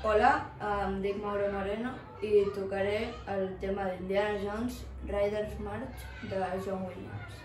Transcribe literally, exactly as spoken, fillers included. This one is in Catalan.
Hola, em dic Mauro i tocaré el tema d'Indiana Jones, Riders March de John Williams.